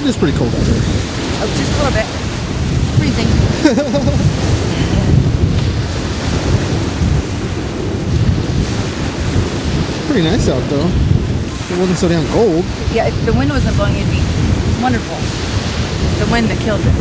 is pretty cold out there. Oh, just a little bit. Freezing. Pretty nice out though. It wasn't so damn cold. Yeah, if the wind wasn't blowing, it'd be wonderful. It's the wind that kills it.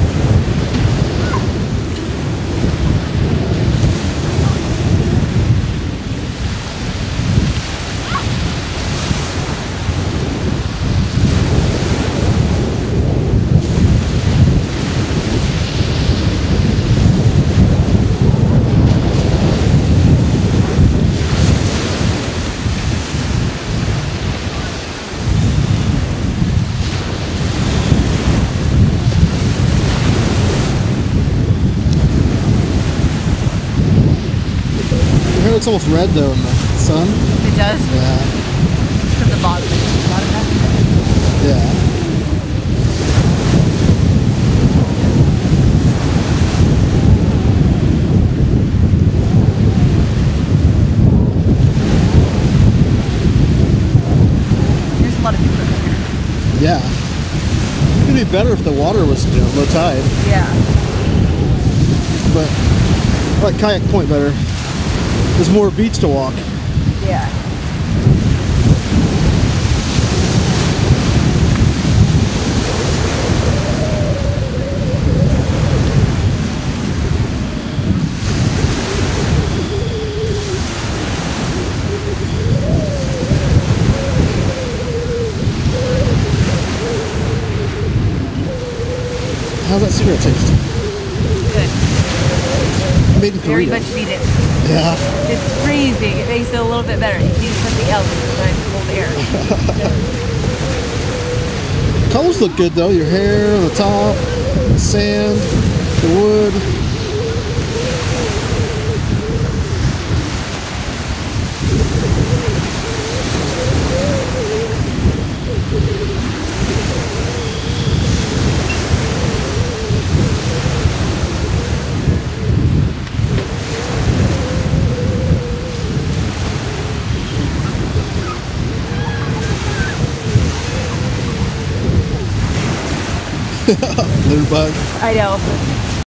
It looks almost red though in the sun. It does? Yeah. Because the bottom half. Yeah. There's a lot of people in here. Yeah. It'd be better if the water was, you know, low tide. Yeah. But I like Kayak Point better. There's more beach to walk. Yeah. How's that cigarette taste? Good. Made in Very Korea. much needed. Yeah. It's freezing. It makes it a little bit better. You need something else besides cold air. Colors look good though. Your hair on the top, the sand, the wood. Litter bug. I know.